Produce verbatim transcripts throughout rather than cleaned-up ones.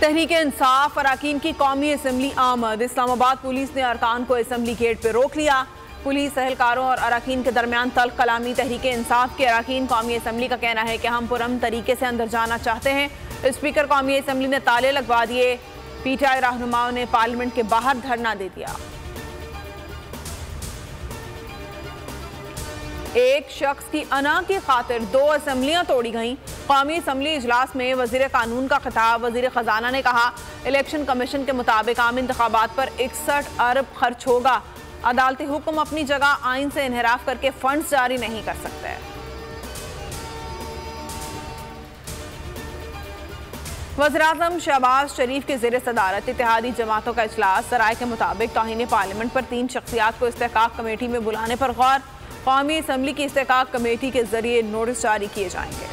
तहरीक इंसाफ अरकान की कौमी असम्बली आमद। इस्लामाबाद पुलिस ने अरकान को असम्बली गेट पर रोक लिया। पुलिस एहलकारों और अरकान के दरमियान तल्ख कलामी। तहरीक इंसाफ के अरकान कौमी असम्बली का कहना है कि हम पुरअमन तरीके से अंदर जाना चाहते हैं। स्पीकर कौमी असम्बली ने ताले लगवा दिए। पी टी आई रहनुमाओं ने पार्लियामेंट के बाहर धरना दे दिया। एक शख्स की अना की खातिर दो असम्बलियां तोड़ी गईं। कौमी असम्बली इजलास में वजीर कानून का खिताब। वजीर खजाना ने कहा, इलेक्शन कमीशन के मुताबिक आम इंतखाबात पर इकसठ अरब खर्च होगा। अदालती हुक्म अपनी जगह, आइन से इन्हराफ करके फंड्स जारी नहीं कर सकते। वज़ीर-ए-आज़म शहबाज शरीफ के ज़ेर सदारत इत्तेहादी जमातों का इजलास। सराय के मुताबिक तौहीन पार्लियामेंट पर तीन शख्सियात को इस्तेहकाक कमेटी में बुलाने पर गौर। कौमी असम्बली की इस्तेहकाक कमेटी के जरिए नोटिस जारी किए जाएंगे।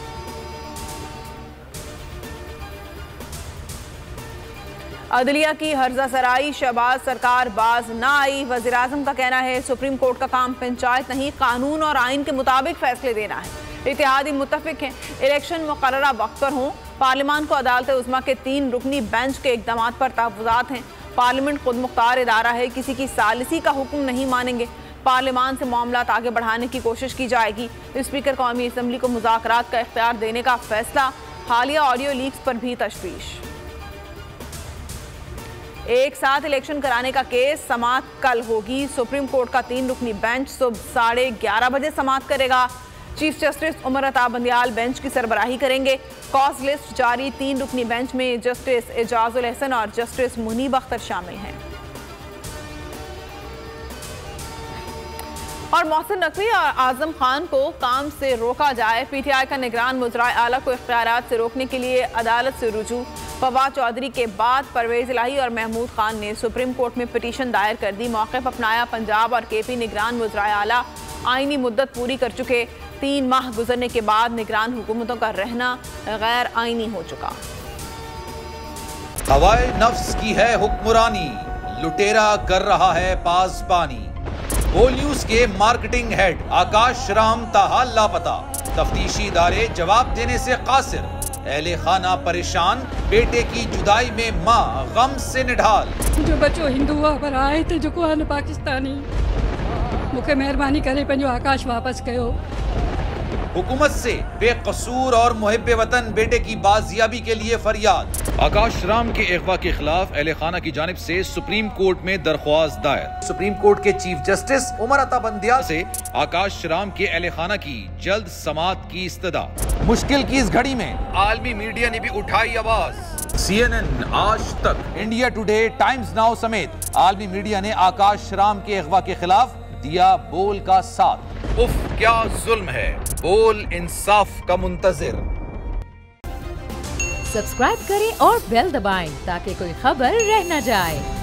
अदलिया की हर्जा सराई। शहबाज सरकार बाज ना आई। वज़ीर-ए-आज़म का कहना है, सुप्रीम कोर्ट का काम पंचायत नहीं, कानून और आइन के मुताबिक फैसले देना है। इत्तेहादी मुत्तफिक हैं इलेक्शन मुकर्ररा वक्त पर हों। पार्लियामान को अदालत उज़्मा के तीन रुकनी बेंच के इक़दाम पर तहफ़्फ़ुज़ात हैं। पार्लियामेंट खुद मुख्तार इदारा है, किसी की सालिसी का हुक्म नहीं मानेंगे। पार्लियामान से मामलात आगे बढ़ाने की कोशिश की जाएगी। स्पीकर कौमी असम्बली को मुज़ाकरात का इख्तियार देने का फैसला। हालिया ऑडियो लीक्स पर भी तशवीश। एक साथ इलेक्शन कराने का केस। समाअत कल होगी। सुप्रीम कोर्ट का तीन रुकनी बेंच सुबह साढ़े ग्यारह बजे समाअत करेगा। Chief justice Umar Ata Bandial bench की सरबराही करेंगे। कॉज लिस्ट जारी। तीन रुकनी बेंच में जस्टिस एजाजुल हसन और जस्टिस मुनीब अख्तर शामिल हैं। और मोहसिन नकवी और आजम खान को काम से रोका जाए। पी टी आई का निगरान वज़राए आला को इख्तियारात से रोकने के लिए अदालत से रुजू। फवाद चौधरी के बाद परवेज इलाही और महमूद खान ने सुप्रीम कोर्ट में पिटीशन दायर कर दी। मौक़िफ़ अपनाया। पंजाब और के पी निगरान वज़राए आला आईनी मुद्दत पूरी कर चुके। तीन माह गुजरने के बाद निगरान हुकूमतों का रहना गैर आईनी हो चुका। हवाए नफ्स की है हुक्मरानी, लुटेरा कर रहा है पासबानी। बोल न्यूज के मार्केटिंग हेड आकाश राम ताहा लापता। तफ्तीशी इदारे जवाब देने से कासिर। अहले खाना परेशान। बेटे की जुदाई में माँ गम से निढाल। जो बच्चो हिंदू हुआ पर आए थे, जो को पाकिस्तानी, मुझे मेहरबानी करे पंहिंजो आकाश वापस कयो। हुकूमत से बेकसूर और मुहिब्बे वतन बेटे की बाजियाबी के लिए फरियाद। आकाश राम के अगवा के खिलाफ अहले खाना की जानिब से सुप्रीम कोर्ट में दरख्वास्त दायर। सुप्रीम कोर्ट के चीफ जस्टिस उमर अता बंदियाल से आकाश राम के अहले खाना की जल्द समाअत की इस्तदा। मुश्किल की इस घड़ी में आलमी मीडिया ने भी उठाई आवाज। सी एन एन, आज तक, इंडिया टुडे, टाइम्स नाउ समेत आलमी मीडिया ने आकाश राम के अगवा के खिलाफ दिया बोल का साथ। उफ क्या जुल्म है, बोल इंसाफ का मुंतजिर। सब्सक्राइब करें और बेल दबाएं ताकि कोई खबर रह न जाए।